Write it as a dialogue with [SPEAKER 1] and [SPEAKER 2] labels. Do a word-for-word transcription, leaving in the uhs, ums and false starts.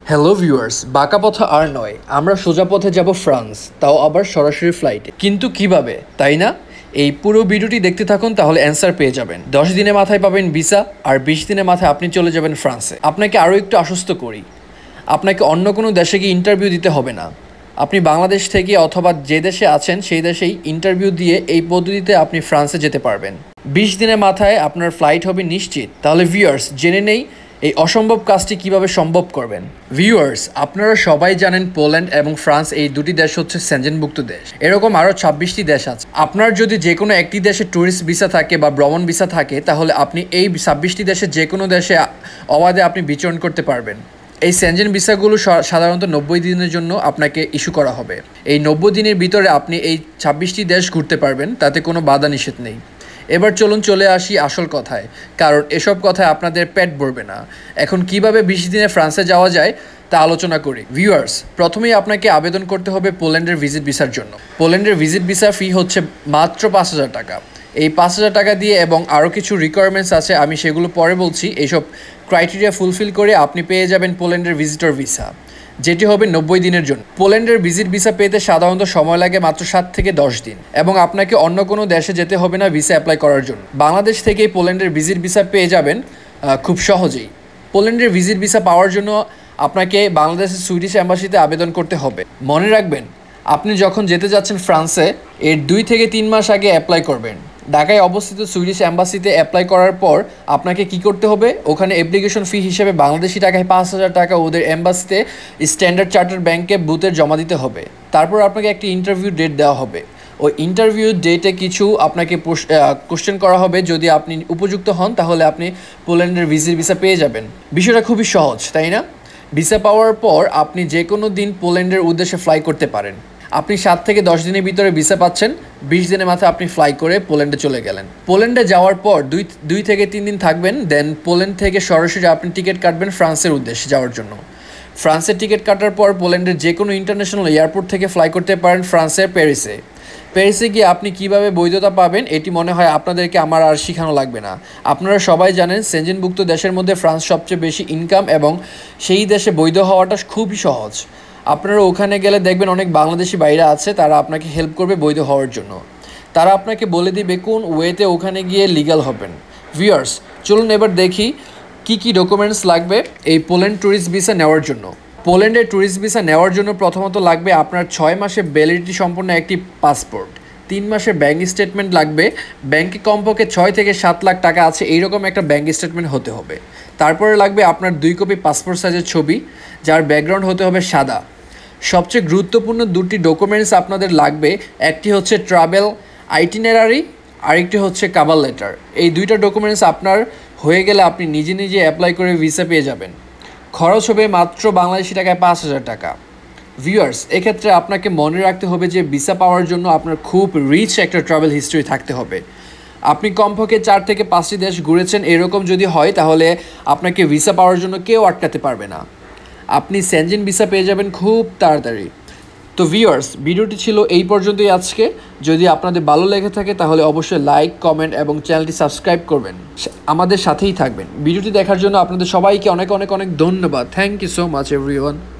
[SPEAKER 1] Hello viewers, বাঁকা পথে আর নয়, আমরা সোজা পথে যাব ফ্রান্স, তাও আবার সরাসরি ফ্লাইটে। কিন্তু কিভাবে, তাই না? এই পুরো ভিডিওটি দেখতে থাকুন, তাহলে অ্যান্সার পেয়ে যাবেন। দশ দিনের মাথায় পাবেন ভিসা, আর বিশ দিনের মাথায় আপনি চলে যাবেন ফ্রান্সে। আপনাকে আরও একটু আশ্বস্ত করি, আপনাকে অন্য কোনো দেশে গিয়ে ইন্টারভিউ দিতে হবে না। আপনি বাংলাদেশ থেকে অথবা যে দেশে আছেন সেই দেশেই ইন্টারভিউ দিয়ে এই পদ্ধতিতে আপনি ফ্রান্সে যেতে পারবেন। বিশ দিনের মাথায় আপনার ফ্লাইট হবে নিশ্চিত। তাহলে ভিউয়ার্স, জেনে নেই এই অসম্ভব কাজটি কিভাবে সম্ভব করবেন। ভিউয়ার্স, আপনারা সবাই জানেন পোল্যান্ড এবং ফ্রান্স এই দুটি দেশ হচ্ছে সেনজেনভুক্ত দেশ। এরকম আরও ছাব্বিশটি দেশ আছে। আপনার যদি যে কোনো একটি দেশে ট্যুরিস্ট ভিসা থাকে বা ভ্রমণ ভিসা থাকে, তাহলে আপনি এই ছাব্বিশটি দেশে যে কোনো দেশে অবাধে আপনি বিচরণ করতে পারবেন। এই সেনজেন ভিসাগুলো সাধারণত নব্বই দিনের জন্য আপনাকে ইস্যু করা হবে। এই নব্বই দিনের ভিতরে আপনি এই ছাব্বিশটি দেশ ঘুরতে পারবেন, তাতে কোনো বাধা নিষেধ নেই। এবার চলুন চলে আসি আসল কথায়, কারণ এসব কথায় আপনাদের পেট ভরবে না। এখন কিভাবে বিশ দিনে ফ্রান্সে যাওয়া যায় তা আলোচনা করি। ভিউয়ার্স, প্রথমেই আপনাকে আবেদন করতে হবে পোল্যান্ডের ভিজিট ভিসার জন্য। পোল্যান্ডের ভিজিট ভিসা ফি হচ্ছে মাত্র পাঁচ হাজার টাকা। এই পাঁচ হাজার টাকা দিয়ে এবং আরও কিছু রিকোয়ারমেন্টস আছে, আমি সেগুলো পরে বলছি। এইসব ক্রাইটেরিয়া ফুলফিল করে আপনি পেয়ে যাবেন পোল্যান্ডের ভিজিটর ভিসা, যেটি হবে নব্বই দিনের জন্য। পোল্যান্ডের ভিজিট ভিসা পেতে সাধারণত সময় লাগে মাত্র সাত থেকে দশ দিন, এবং আপনাকে অন্য কোনো দেশে যেতে হবে না ভিসা অ্যাপ্লাই করার জন্য। বাংলাদেশ থেকেই পোল্যান্ডের ভিজিট ভিসা পেয়ে যাবেন খুব সহজেই। পোল্যান্ডের ভিজিট ভিসা পাওয়ার জন্য আপনাকে বাংলাদেশের সুইডিশ অ্যাম্বাসিতে আবেদন করতে হবে। মনে রাখবেন, আপনি যখন যেতে যাচ্ছেন ফ্রান্সে, এর দুই থেকে তিন মাস আগে অ্যাপ্লাই করবেন। ঢাকায় অবস্থিত সুইডিশ অ্যাম্বাসিতে অ্যাপ্লাই করার পর আপনাকে কি করতে হবে, ওখানে অ্যাপ্লিকেশন ফি হিসেবে বাংলাদেশি টাকায় পাঁচ হাজার টাকা ওদের অ্যাম্বাসিতে স্ট্যান্ডার্ড চার্টার্ড ব্যাংকে বুথে জমা দিতে হবে। তারপর আপনাকে একটি ইন্টারভিউ ডেট দেওয়া হবে। ওই ইন্টারভিউ ডেটে কিছু আপনাকে কোশ্চেন করা হবে। যদি আপনি উপযুক্ত হন, তাহলে আপনি পোল্যান্ডের ভিজিট ভিসা পেয়ে যাবেন। বিষয়টা খুবই সহজ, তাই না? ভিসা পাওয়ার পর আপনি যে কোনো দিন পোল্যান্ডের উদ্দেশ্যে ফ্লাই করতে পারেন। আপনি সাত থেকে দশ দিনের ভিতরে ভিসা পাচ্ছেন, বিশ দিনের মাথায় আপনি ফ্লাই করে পোল্যান্ডে চলে গেলেন। পোল্যান্ডে যাওয়ার পর দুই দুই থেকে তিন দিন থাকবেন, দেন পোল্যান্ড থেকে সরাসরি আপনি টিকিট কাটবেন ফ্রান্সের উদ্দেশ্যে যাওয়ার জন্য। ফ্রান্সের টিকিট কাটার পর পোল্যান্ডের যে কোনো ইন্টারন্যাশনাল এয়ারপোর্ট থেকে ফ্লাই করতে পারেন ফ্রান্সের প্যারিসে। প্যারিসে গিয়ে আপনি কিভাবে বৈধতা পাবেন, এটি মনে হয় আপনাদেরকে আমার আর শেখানো লাগবে না। আপনারা সবাই জানেন, সেনজেনভুক্ত দেশের মধ্যে ফ্রান্স সবচেয়ে বেশি ইনকাম, এবং সেই দেশে বৈধ হওয়াটা খুবই সহজ। আপনারা ওখানে গেলে দেখবেন অনেক বাংলাদেশি বাইরে আছে, তারা আপনাকে হেল্প করবে বৈধ হওয়ার জন্য। তারা আপনাকে বলে দিবে কোন ওয়েতে ওখানে গিয়ে লিগ্যাল হবেন। ভিউয়ার্স, চলুন এবার দেখি কি কি ডকুমেন্টস লাগবে এই পোল্যান্ড ট্যুরিস্ট ভিসা নেওয়ার জন্য। পোল্যান্ডের ট্যুরিস্ট ভিসা নেওয়ার জন্য প্রথমত লাগবে আপনার ছয় মাসের ভ্যালিডিটি সম্পন্ন একটি পাসপোর্ট, তিন মাসের ব্যাঙ্ক স্টেটমেন্ট লাগবে। ব্যাঙ্কে কমপক্ষে ছয় থেকে সাত লাখ টাকা আছে এইরকম একটা ব্যাঙ্ক স্টেটমেন্ট হতে হবে। তারপরে লাগবে আপনার দুই কপি পাসপোর্ট সাইজের ছবি, যার ব্যাকগ্রাউন্ড হতে হবে সাদা। সবচেয়ে গুরুত্বপূর্ণ দুটি ডকুমেন্টস আপনাদের লাগবে, একটি হচ্ছে ট্রাভেল আইটিনারারি, আরেকটি হচ্ছে কাভার লেটার। এই দুইটা ডকুমেন্টস আপনার হয়ে গেলে আপনি নিজে নিজে অ্যাপ্লাই করে ভিসা পেয়ে যাবেন। খরচ হবে মাত্র বাংলাদেশি টাকায় পাঁচ হাজার টাকা। ভিউয়ার্স, এক্ষেত্রে আপনাকে মনে রাখতে হবে যে ভিসা পাওয়ার জন্য আপনার খুব রিচ একটা ট্রাভেল হিস্ট্রি থাকতে হবে। আপনি কমপক্ষে চার থেকে পাঁচটি দেশ ঘুরেছেন এরকম যদি হয়, তাহলে আপনাকে ভিসা পাওয়ার জন্য কেউ আটকাতে পারবে না। আপনি সেনজেন ভিসা পেয়ে যাবেন খুব তাড়াতাড়ি। তো ভিউয়ার্স, ভিডিওটি ছিল এই পর্যন্তই আজকে। যদি আপনাদের ভালো লেগে থাকে তাহলে অবশ্যই লাইক, কমেন্ট এবং চ্যানেলটি সাবস্ক্রাইব করবেন, আমাদের সাথেই থাকবেন। ভিডিওটি দেখার জন্য আপনাদের সবাইকে অনেক অনেক অনেক ধন্যবাদ। Thank you so much everyone.